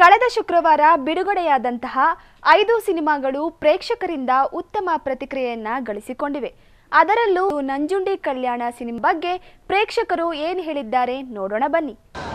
ಕಳೆದ ಶುಕ್ರವಾರ ಬಿಡುಗಡೆಯಾದಂತಹ 5 ಸಿನಿಮಾಗಳು ಪ್ರೇಕ್ಷಕರಿಂದ ಉತ್ತಮ ಪ್ರತಿಕ್ರಿಯೆಯನ್ನ ಗಳಿಸಿಕೊಂಡಿವೆ. ಅದರಲ್ಲೂ ನಂಜುಂಡಿ ಕಲ್ಯಾಣ ಸಿನಿಮಾ ಬಗ್ಗೆ ಪ್ರೇಕ್ಷಕರು ಏನು ಹೇಳಿದ್ದಾರೆ ನೋಡೋಣ ಬನ್ನಿ.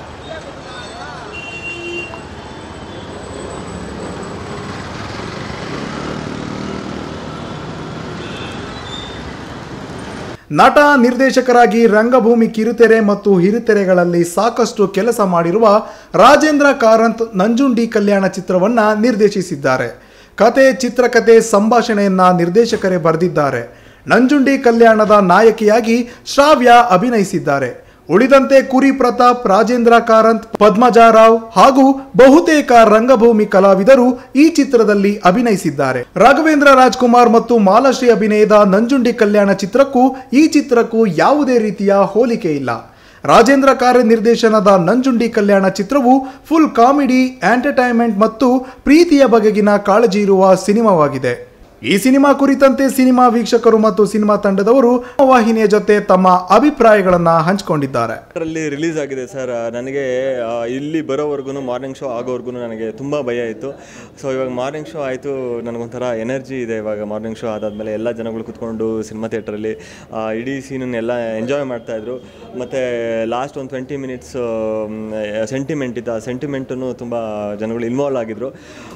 ನಟ ನಿರ್ದೇಶಕರಾಗಿ ರಂಗಭೂಮಿ ಕಿರುತೆರೆ ಮತ್ತು ಹಿರಿತೆರೆಗಳಲ್ಲಿ ಸಾಕಷ್ಟು ಕೆಲಸ ಮಾಡಿರುವ ರಾಜೇಂದ್ರ ಕಾರಂತ್ ನಂಜುಂಡಿ ಕಲ್ಯಾಣ ಚಿತ್ರವನ್ನ ನಿರ್ದೇಶಿಸಿದ್ದಾರೆ. ಕತೆ, ಚಿತ್ರಕಥೆ, ಸಂಭಾಷಣೆಯನ್ನ ನಿರ್ದೇಶಕರೇ ಬರೆದಿದ್ದಾರೆ. ನಂಜುಂಡಿ ಕಲ್ಯಾಣದ ನಾಯಕಿಯಾಗಿ ಶ್ರಾವ್ಯ ಅಭಿನಯಿಸಿದ್ದಾರೆ. ಉಳಿದಂತೆ ಕುರಿ ಪ್ರತಾಪ್, ರಾಜೇಂದ್ರ ಕಾರಂತ್, ಪದ್ಮಜಾ ರಾವ್ ಹಾಗೂ ಬಹುತೇಕ ರಂಗಭೂಮಿ ಕಲಾವಿದರು ಈ ಚಿತ್ರದಲ್ಲಿ ಅಭಿನಯಿಸಿದ್ದಾರೆ. ರಾಘವೇಂದ್ರ ರಾಜ್ಕುಮಾರ್ ಮತ್ತು ಮಾಲಾಶ್ರೀ ಅಭಿನಯದ ನಂಜುಂಡಿ ಕಲ್ಯಾಣ ಚಿತ್ರಕ್ಕೂ ಈ ಚಿತ್ರಕ್ಕೂ ಯಾವುದೇ ರೀತಿಯ ಹೋಲಿಕೆ ಇಲ್ಲ. ರಾಜೇಂದ್ರ ಕಾರಂತ್ ನಿರ್ದೇಶನದ ನಂಜುಂಡಿ ಕಲ್ಯಾಣ ಚಿತ್ರವು ಫುಲ್ ಕಾಮಿಡಿ, ಎಂಟರ್ಟೈನ್ಮೆಂಟ್ ಮತ್ತು ಪ್ರೀತಿಯ ಬಗೆಗಿನ ಕಾಳಜಿ ಇರುವ ಸಿನಿಮಾವಾಗಿದೆ. ಈ ಸಿನಿಮಾ ಕುರಿತಂತೆ ಸಿನಿಮಾ ವೀಕ್ಷಕರು ಮತ್ತು ಸಿನಿಮಾ ತಂಡದವರು ವಾಹಿನಿಯ ಜೊತೆ ತಮ್ಮ ಅಭಿಪ್ರಾಯಗಳನ್ನು ಹಂಚಿಕೊಂಡಿದ್ದಾರೆ. ರಿಲೀಸ್ ಆಗಿದೆ ಸರ್. ನನಗೆ ಇಲ್ಲಿ ಬರೋವರೆಗೂ ಮಾರ್ನಿಂಗ್ ಶೋ ಆಗೋವರೆಗೂ ನನಗೆ ತುಂಬ ಭಯ ಇತ್ತು. ಸೊ ಇವಾಗ ಮಾರ್ನಿಂಗ್ ಶೋ ಆಯಿತು, ನನಗೊಂಥರ ಎನರ್ಜಿ ಇದೆ. ಇವಾಗ ಮಾರ್ನಿಂಗ್ ಶೋ ಆದಾದಮೇಲೆ ಎಲ್ಲ ಜನಗಳು ಕೂತ್ಕೊಂಡು ಸಿನಿಮಾ ಥಿಯೇಟ್ರಲ್ಲಿ ಇಡೀ ಸೀನನ್ನೆಲ್ಲ ಎಂಜಾಯ್ ಮಾಡ್ತಾಯಿದ್ರು. ಮತ್ತು ಲಾಸ್ಟ್ ಒಂದು 20 ಮಿನಿಟ್ಸ್ ಸೆಂಟಿಮೆಂಟ್ ಇತ್ತು. ಆ ಸೆಂಟಿಮೆಂಟನ್ನು ತುಂಬ ಜನಗಳು ಇನ್ವಾಲ್ವ್ ಆಗಿದ್ರು.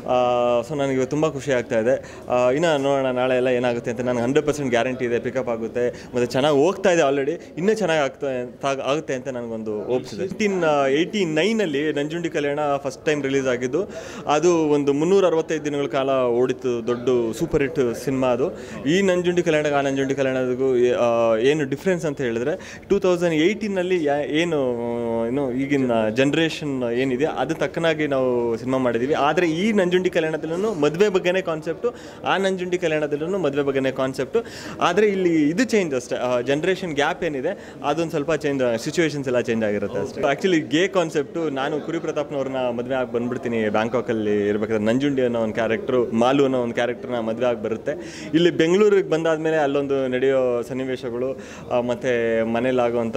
ಸೊ ನನಗೆ ತುಂಬ ಖುಷಿ ಆಗ್ತಾಯಿದೆ. ಇನ್ನು ನೋಡೋಣ ನಾಳೆ ಎಲ್ಲ ಏನಾಗುತ್ತೆ ಅಂತ. ನನಗೆ 100% ಗ್ಯಾರಂಟಿ ಇದೆ, ಪಿಕಪ್ ಆಗುತ್ತೆ ಮತ್ತು ಚೆನ್ನಾಗಿ ಹೋಗ್ತಾ ಇದೆ. ಆಲ್ರೆಡಿ ಇನ್ನೂ ಚೆನ್ನಾಗಿ ಆಗುತ್ತೆ ಅಂತ ನನಗೊಂದು ಹೋಪ್ಸ್ ಇದೆ. 1989 Nanjundi Kalyana first time release ಆಗಿದ್ದು. ಅದು ಒಂದು 365 ದಿನಗಳ ಕಾಲ ಓಡಿತ್ತು. ದೊಡ್ಡ ಸೂಪರ್ ಹಿಟ್ ಸಿನಿಮಾ ಅದು. ಈ ನಂಜುಂಡಿ ಕಲ್ಯಾಣ ಆ ನಂಜುಂಡಿ ಕಲ್ಯಾಣದಿಗೂ ಏನು ಡಿಫ್ರೆನ್ಸ್ ಅಂತ ಹೇಳಿದ್ರೆ 2018 ಏನು ಈಗಿನ ಜನ್ರೇಷನ್ ಏನಿದೆ ಅದು ತಕ್ಕನಾಗಿ ನಾವು ಸಿನಿಮಾ ಮಾಡಿದ್ದೀವಿ. ಆದರೆ ಈ ನಂಜುಂಡಿ ಕಲ್ಯಾಣದಲ್ಲೂ ಮದುವೆ ಬಗ್ಗೆನೇ ಕಾನ್ಸೆಪ್ಟು, ಆ ನಂಜುಂಡಿ ಕಲ್ಯಾಣದಲ್ಲೂ ಮದುವೆ ಬಗ್ಗೆನೇ ಕಾನ್ಸೆಪ್ಟು. ಆದರೆ ಇಲ್ಲಿ ಇದು ಚೇಂಜ್ ಅಷ್ಟೇ. ಜನ್ರೇಷನ್ ಗ್ಯಾಪ್ ಏನಿದೆ ಅದೊಂದು ಸ್ವಲ್ಪ ಚೇಂಜ್, ಸಿಚುವೇಶನ್ಸ್ ಎಲ್ಲ ಚೇಂಜ್ ಆಗಿರುತ್ತೆ ಅಷ್ಟೇ. ಆ್ಯಕ್ಚುಲಿ ಗೇ ಕಾನ್ಸೆಪ್ಟು. ನಾನು ಕುರಿ ಪ್ರತಾಪ್ನವ್ರನ್ನ ಮದುವೆ ಆಗಿ ಬಂದುಬಿಡ್ತೀನಿ. ಬ್ಯಾಂಕಾಕಲ್ಲಿ ಇರಬೇಕಾದ್ರೆ ನಂಜುಂಡಿ ಅನ್ನೋ ಒಂದು ಕ್ಯಾರೆಕ್ಟ್ರು, ಮಾಲು ಅನ್ನೋ ಒಂದು ಕ್ಯಾರೆಕ್ಟ್ರನ್ನ ಮದುವೆ ಆಗಿ ಬರುತ್ತೆ. ಇಲ್ಲಿ ಬೆಂಗಳೂರಿಗೆ ಬಂದಾದಮೇಲೆ ಅಲ್ಲೊಂದು ನಡೆಯೋ ಸನ್ನಿವೇಶಗಳು ಮತ್ತು ಮನೇಲಾಗುವಂಥ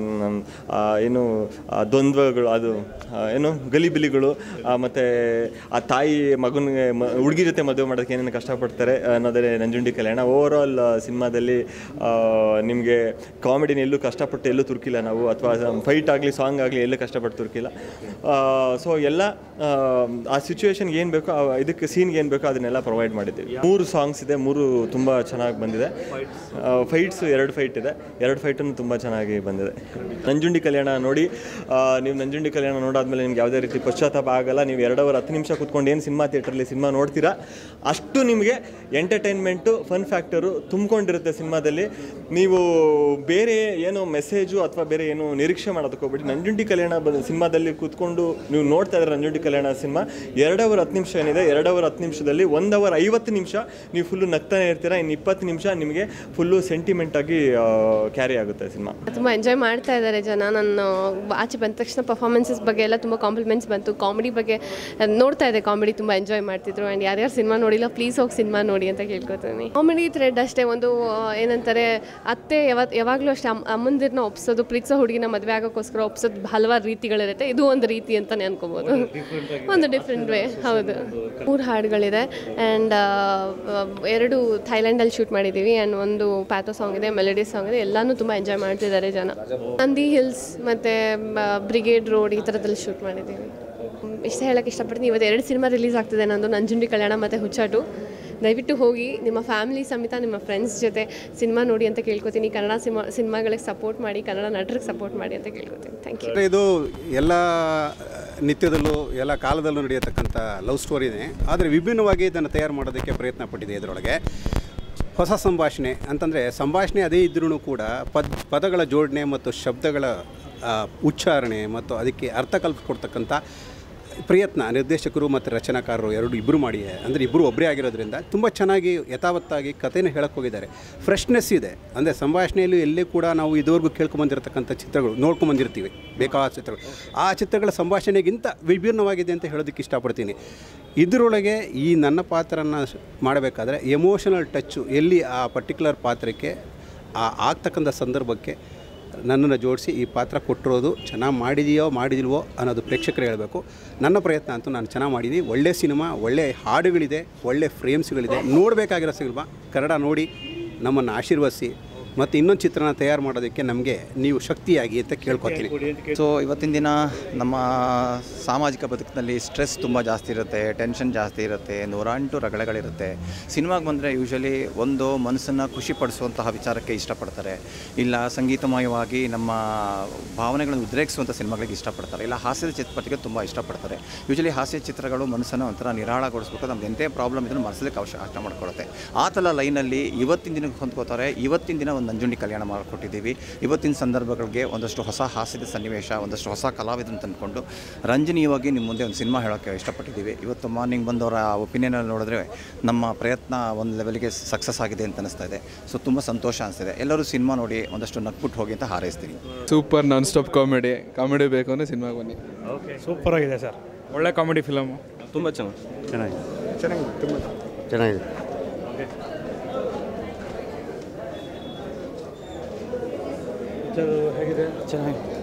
ಏನು ದ್ವಂದ್ವಗಳು, ಅದು ಏನು ಗಲಿಬಿಲಿಗಳು, ಮತ್ತು ಆ ತಾಯಿ ಮಗನಿಗೆ ಹುಡುಗಿ ಜೊತೆ ಮದುವೆ ಮಾಡೋದಕ್ಕೆ ಏನೇನು ಕಷ್ಟಪಡ್ತಾರೆ ಅನ್ನೋದೇ ನಂಜುಂಡಿ ಕಲ್ಯಾಣ. ಓವರಾಲ್ ಸಿನಿಮಾದಲ್ಲಿ ನಿಮಗೆ ಕಾಮಿಡಿನ ಎಲ್ಲೂ ಕಷ್ಟಪಟ್ಟು ಎಲ್ಲೂ ತುರ್ಕಿಲ್ಲ ನಾವು, ಅಥವಾ ಫೈಟ್ ಆಗಲಿ ಸಾಂಗ್ ಆಗಲಿ ಎಲ್ಲೂ ಕಷ್ಟಪಟ್ಟು ತುರ್ಕಿಲ್ಲ. ಸೊ ಎಲ್ಲ ಆ ಸಿಚುವೇಶನ್ಗೆ ಏನು ಬೇಕೋ, ಇದಕ್ಕೆ ಸೀನ್ಗೆ ಏನು ಬೇಕೋ ಅದನ್ನೆಲ್ಲ ಪ್ರೊವೈಡ್ ಮಾಡಿದ್ದೀವಿ. 3 ಸಾಂಗ್ಸ್ ಇದೆ, 3 ತುಂಬ ಚೆನ್ನಾಗಿ ಬಂದಿದೆ. ಫೈಟ್ಸು 2 ಫೈಟ್ ಇದೆ, 2 ಫೈಟನ್ನು ತುಂಬ ಚೆನ್ನಾಗಿ ಬಂದಿದೆ. ನಂಜುಂಡಿ ಕಲ್ಯಾಣ ನೋಡಿ, ನೀವು ನಂಜುಂಡಿ ಕಲ್ಯಾಣ ನೋಡಾದ್ಮೇಲೆ ನಿಮ್ಗೆ ಯಾವುದೇ ರೀತಿ ಪಶ್ಚಾತ್ತಾಪ ಆಗಲ್ಲ. ನೀವು 2 ಅವರ್ 10 ನಿಮಿಷ ಕೂತ್ಕೊಂಡು ಏನು ಸಿನಿಮಾ ಥಿಯೇಟ್ರಲ್ಲಿ ಸಿನಿಮಾ ನೋಡ್ತೀರಾ ಅಷ್ಟು ನಿಮಗೆ ಎಂಟರ್ಟೈನ್ಮೆಂಟು, ಫನ್ ಫ್ಯಾಕ್ಟರು ತುಂಬಿಕೊಂಡಿರುತ್ತೆ ಸಿನಿಮಾದಲ್ಲಿ. ನೀವು ಬೇರೆ ಏನೋ ಮೆಸೇಜು ಅಥವಾ ಬೇರೆ ಏನೋ ನಿರೀಕ್ಷೆ ಮಾಡೋದಕ್ಕೆ ಹೋಗ್ಬಿಟ್ಟು ನಂಜುಂಡಿ ಕಲ್ಯಾಣ ಸಿನಿಮಾದಲ್ಲಿ ಕೂತ್ಕೊಂಡು ನೀವು ನೋಡ್ತಾ ಇದ್ದಾರೆ. ನಂಜುಂಡಿ ಕಲ್ಯಾಣ ಸಿನಿಮಾ 2 ಅವರ್ 10 ನಿಮಿಷ ಏನಿದೆ, 2 ಅವರ್ 10 ನಿಮಿಷದಲ್ಲಿ 1 ಅವರ್ 50 ನಿಮಿಷ ನೀವು ಫುಲ್ಲು ನಗ್ತಾನೆ ಇರ್ತೀರಾ. ಇನ್ನು 20 ನಿಮಿಷ ನಿಮಗೆ ಫುಲ್ಲು ಸೆಂಟಿಮೆಂಟಾಗಿ ಕ್ಯಾರಿ ಆಗುತ್ತೆ ಸಿನಿಮಾ. ತುಂಬ ಎಂಜಾಯ್ ಮಾಡ್ತಾ ಇದ್ದಾರೆ ಜನ. ನಾನು ಆಚೆ ಬಂದ ತಕ್ಷಣ ಪರ್ಫಾರ್ಮೆನ್ಸಸ್ ಬಗ್ಗೆ ಎಲ್ಲ ತುಂಬ ಕಾಂಪ್ಲಿಮೆಂಟ್ಸ್ ಬಂತು. ಕಾಮಿಡಿ ಬಗ್ಗೆ ನೋಡ್ತಾ ಇದೆ, ಕಾಮಿಡಿ ತುಂಬ ಎಂಜಾಯ್ ಮಾಡ್ತಿದ್ರು. ಆ್ಯಂಡ್ ಯಾರ್ಯಾರು ಸಿನಿಮಾ ನೋಡಿಲ್ಲ ಪ್ಲೀಸ್ ಹೋಗಿ ಸಿನಿಮಾ ನೋಡಿ ಅಂತ ಕೇಳ್ಕೊತೀನಿ. ಕಾಮಿಡಿ ಥ್ರೆಡ್ ಅಷ್ಟೇ. ಒಂದು ಏನಂತಾರೆ, ಅತ್ತೆ ಯಾವಾಗಲೂ ಅಷ್ಟೇ ಅಮ್ಮಂದಿರನ್ನ ಒಪ್ಸೋದು, ಪ್ರೀತಿಸೋ ಹುಡುಗಿನ ಮದುವೆ ಆಗೋಕ್ಕೋಸ್ಕರ ಒಪ್ಸೋದು ಹಲವಾರು ರೀತಿಗಳಿರುತ್ತೆ. ಇದು ಒಂದು ರೀತಿ ಅಂತಲೇ ಅನ್ಕೋಬೋದು, ಒಂದು ಡಿಫ್ರೆಂಟ್ ವೇ. ಹೌದು, 3 ಹಾಡುಗಳಿದೆ. ಆ್ಯಂಡ್ 2 ಥೈಲ್ಯಾಂಡಲ್ಲಿ ಶೂಟ್ ಮಾಡಿದ್ದೀವಿ. ಆ್ಯಂಡ್ ಒಂದು ಪ್ಯಾಥೋ ಸಾಂಗ್ ಇದೆ, ಮೆಲಡಿ ಸಾಂಗ್ ಇದೆ. ಎಲ್ಲನೂ ತುಂಬ ಎಂಜಾಯ್ ಮಾಡ್ತಿದ್ದಾರೆ ಜನ. ನಂದಿ ಹಿಲ್ಸ್ ಮತ್ತು ಬ್ರಿಗೇಡ್ ರೋಡ್ ಈ ಥರದಲ್ಲಿ ಶೂಟ್ ಮಾಡಿದ್ದೀವಿ. ಇಷ್ಟ ಹೇಳೋಕ್ಕೆ ಇಷ್ಟಪಡ್ತೀನಿ. ಇವತ್ತು 2 ಸಿನಿಮಾ ರಿಲೀಸ್ ಆಗ್ತಿದೆ ನಂದು, ನಂಜುಂಡಿ ಕಲ್ಯಾಣ ಮತ್ತು ಹುಚ್ಚಾಟು. ದಯವಿಟ್ಟು ಹೋಗಿ ನಿಮ್ಮ ಫ್ಯಾಮಿಲಿ ಸಮೇತ ನಿಮ್ಮ ಫ್ರೆಂಡ್ಸ್ ಜೊತೆ ಸಿನಿಮಾ ನೋಡಿ ಅಂತ ಕೇಳ್ಕೊತೀನಿ. ಕನ್ನಡ ಸಿನಿಮಾಗಳಿಗೆ ಸಪೋರ್ಟ್ ಮಾಡಿ, ಕನ್ನಡ ನಟರಿಗೆ ಸಪೋರ್ಟ್ ಮಾಡಿ ಅಂತ ಕೇಳ್ಕೊತೀನಿ. Thank you. ಇದು ಎಲ್ಲ ನಿತ್ಯದಲ್ಲೂ ಎಲ್ಲ ಕಾಲದಲ್ಲೂ ನಡೆಯತಕ್ಕಂಥ ಲವ್ ಸ್ಟೋರಿನೇ. ಆದರೆ ವಿಭಿನ್ನವಾಗಿ ಇದನ್ನು ತಯಾರು ಮಾಡೋದಕ್ಕೆ ಪ್ರಯತ್ನ ಪಟ್ಟಿದೆ. ಇದರೊಳಗೆ ಹೊಸ ಸಂಭಾಷಣೆ ಅಂತಂದರೆ ಸಂಭಾಷಣೆ ಅದೇ ಇದ್ರೂ ಕೂಡ ಪದಗಳ ಜೋಡಣೆ ಮತ್ತು ಶಬ್ದಗಳ ಉಚ್ಚಾರಣೆ ಮತ್ತು ಅದಕ್ಕೆ ಅರ್ಥ ಕಲ್ಪಿಸ್ಕೊಡ್ತಕ್ಕಂಥ ಪ್ರಯತ್ನ ನಿರ್ದೇಶಕರು ಮತ್ತು ರಚನಾಕಾರರು ಇಬ್ಬರು ಮಾಡಿ, ಅಂದರೆ ಇಬ್ಬರು ಒಬ್ಬರೇ ಆಗಿರೋದ್ರಿಂದ ತುಂಬ ಚೆನ್ನಾಗಿ ಯಥಾವತ್ತಾಗಿ ಕಥೆನ ಹೇಳಕ್ಕೆ ಹೋಗಿದ್ದಾರೆ. ಫ್ರೆಶ್ನೆಸ್ ಇದೆ. ಅಂದರೆ ಸಂಭಾಷಣೆಯಲ್ಲಿ ಎಲ್ಲೇ ಕೂಡ ನಾವು ಇದುವರೆಗೂ ಕೇಳ್ಕೊಂಬಂದಿರತಕ್ಕಂಥ ಚಿತ್ರಗಳು ನೋಡ್ಕೊಂಬಂದಿರ್ತೀವಿ, ಬೇಕಾದ ಚಿತ್ರಗಳು. ಆ ಚಿತ್ರಗಳ ಸಂಭಾಷಣೆಗಿಂತ ವಿಭಿನ್ನವಾಗಿದೆ ಅಂತ ಹೇಳೋದಕ್ಕೆ ಇಷ್ಟಪಡ್ತೀನಿ. ಇದರೊಳಗೆ ಈ ನನ್ನ ಪಾತ್ರನ ಮಾಡಬೇಕಾದ್ರೆ ಎಮೋಷನಲ್ ಟಚ್ಚು ಎಲ್ಲಿ ಆ ಪರ್ಟಿಕ್ಯುಲರ್ ಪಾತ್ರಕ್ಕೆ ಆಗ್ತಕ್ಕಂಥ ಸಂದರ್ಭಕ್ಕೆ ನನ್ನನ್ನು ಜೋಡಿಸಿ ಈ ಪಾತ್ರ ಕೊಟ್ಟಿರೋದು ಚೆನ್ನಾಗಿ ಮಾಡಿದೆಯೋ ಮಾಡಿದಿಲ್ವೋ ಅನ್ನೋದು ಪ್ರೇಕ್ಷಕರು ಹೇಳಬೇಕು. ನನ್ನ ಪ್ರಯತ್ನ ಅಂತೂ ನಾನು ಚೆನ್ನಾಗಿ ಮಾಡಿದ್ದೀನಿ. ಒಳ್ಳೆ ಸಿನಿಮಾ, ಒಳ್ಳೆ ಹಾಡುಗಳಿದೆ, ಒಳ್ಳೆ ಫ್ರೇಮ್ಸ್ಗಳಿದೆ. ನೋಡಬೇಕಾಗಿರೋ ಸಿನಿಮಾ. ಕನ್ನಡ ನೋಡಿ ನಮ್ಮನ್ನು ಆಶೀರ್ವದಿಸಿ ಮತ್ತು ಇನ್ನೊಂದು ಚಿತ್ರನ ತಯಾರು ಮಾಡೋದಕ್ಕೆ ನಮಗೆ ನೀವು ಶಕ್ತಿಯಾಗಿ ಅಂತ ಕೇಳ್ಕೊತೀನಿ. ಸೊ ಇವತ್ತಿನ ದಿನ ನಮ್ಮ ಸಾಮಾಜಿಕ ಬದುಕಿನಲ್ಲಿ ಸ್ಟ್ರೆಸ್ ತುಂಬ ಜಾಸ್ತಿ ಇರುತ್ತೆ, ಟೆನ್ಷನ್ ಜಾಸ್ತಿ ಇರುತ್ತೆ, 108 ರಗಳೆಗಳಿರುತ್ತೆ. ಸಿನಿಮಾಗೆ ಬಂದರೆ ಯೂಶ್ವಲಿ ಒಂದು ಮನಸ್ಸನ್ನು ಖುಷಿಪಡಿಸುವಂತಹ ವಿಚಾರಕ್ಕೆ ಇಷ್ಟಪಡ್ತಾರೆ, ಇಲ್ಲ ಸಂಗೀತಮಯವಾಗಿ ನಮ್ಮ ಭಾವನೆಗಳನ್ನು ಉದ್ರೇಕಿಸುವಂಥ ಸಿನಿಮಾಗಳಿಗೆ ಇಷ್ಟಪಡ್ತಾರೆ, ಇಲ್ಲ ಹಾಸ್ಯದ ಚಿತ್ರಪಟಿಗೆ ತುಂಬ ಇಷ್ಟಪಡ್ತಾರೆ. ಯೂಶ್ವಲಿ ಹಾಸ್ಯ ಚಿತ್ರಗಳು ಮನಸ್ಸನ್ನು ಒಂಥರ ನಿರಾಳಗೊಳಿಸ್ಬಿಟ್ಟು ನಮ್ದು ಎಂಥ ಪ್ರಾಬ್ಲಮ್ ಇದನ್ನು ಮನಸ್ಸಲ್ಲಿ ಅರ್ಥ ಮಾಡ್ಕೊಳ್ಳುತ್ತೆ. ಆ ಥರ ಲೈನಲ್ಲಿ ಇವತ್ತಿನ ದಿನಕ್ಕೆ ಹೊಂದ್ಕೋತಾರೆ. ಇವತ್ತಿನ ದಿನ ಒಂದು ನಂಜುಂಡಿ ಕಲ್ಯಾಣ ಮಾಡಿಕೊಟ್ಟಿದ್ದೀವಿ. ಇವತ್ತಿನ ಸಂದರ್ಭಗಳಿಗೆ ಒಂದಷ್ಟು ಹೊಸ ಹಾಸ್ಯದ ಸನ್ನಿವೇಶ, ಒಂದಷ್ಟು ಹೊಸ ಕಲಾವಿದನ್ನು ತಂದುಕೊಂಡು ರಂಜನೀಯವಾಗಿ ನಿಮ್ಮ ಮುಂದೆ ಒಂದು ಸಿನಿಮಾ ಹೇಳೋಕ್ಕೆ ಇಷ್ಟಪಟ್ಟಿದ್ದೀವಿ. ಇವತ್ತು ಮಾರ್ನಿಂಗ್ ಬಂದವರ ಒಪಿನಿಯನಲ್ಲಿ ನೋಡಿದ್ರೆ ನಮ್ಮ ಪ್ರಯತ್ನ ಒಂದು ಲೆವೆಲ್ಗೆ ಸಕ್ಸಸ್ ಆಗಿದೆ ಅಂತ ಅನಿಸ್ತಾ ಇದೆ. ಸೊ ತುಂಬ ಸಂತೋಷ ಅನಿಸ್ತಿದೆ. ಎಲ್ಲರೂ ಸಿನಿಮಾ ನೋಡಿ ಒಂದಷ್ಟು ನಕ್ಬಿಟ್ಟು ಹೋಗಿ ಅಂತ ಹಾರೈಸ್ತೀನಿ. ಸೂಪರ್ ನಾನ್ ಸ್ಟಾಪ್ ಕಾಮಿಡಿ ಬೇಕು ಅಂದರೆ ಸಿನಿಮಾಗೆ ಬನ್ನಿ. ಓಕೆ, ಸೂಪರ್ ಆಗಿದೆ ಸರ್. ಒಳ್ಳೆ ಕಾಮಿಡಿ ಫಿಲಮು, ತುಂಬ ಚೆನ್ನಾಗಿದೆ. ಚೆನ್ನಾಗಿದೆ. ಹೇಗಿದೆ? ಚೆನ್ನಾಗಿದೆ.